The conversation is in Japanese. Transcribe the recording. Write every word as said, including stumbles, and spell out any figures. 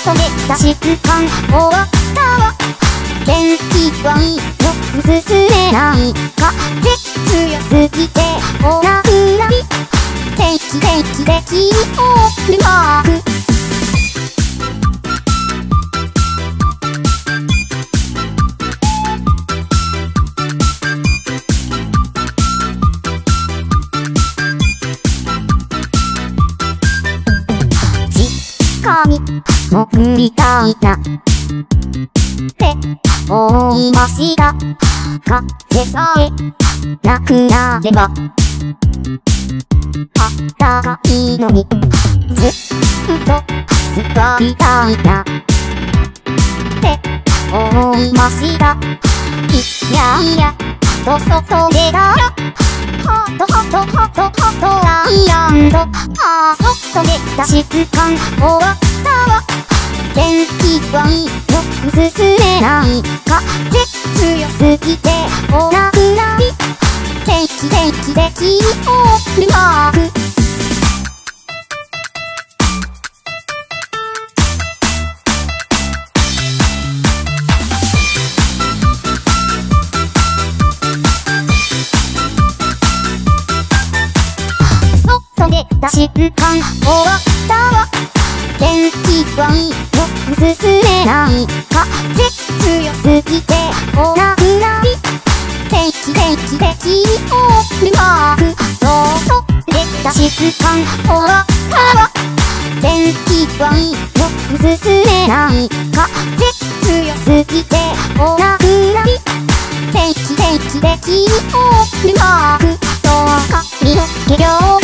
とめた習慣終わったわ。天気はいいよく進めない風強すぎておらくらい。天気天気で君を振るマーク。神潜りたいなって思いました。風さえなくなればあったかいのに、ずっと座りたいなって思いました。いやいやと外出たらハトハトハトハトアイランド。あー外出た習慣終わったわ。天気はいいよく進めない風強すぎておらくらい。天気天気で君を振るマーク。出た習慣終わったわ。天気はいいよく進めない風強すぎておらくらい。天気天気で君を振るマーク。そう出た習慣終わったわ。天気はいいよく進めない風強すぎておらくらい。天気天気で君を振るマーク。そうか身の毛量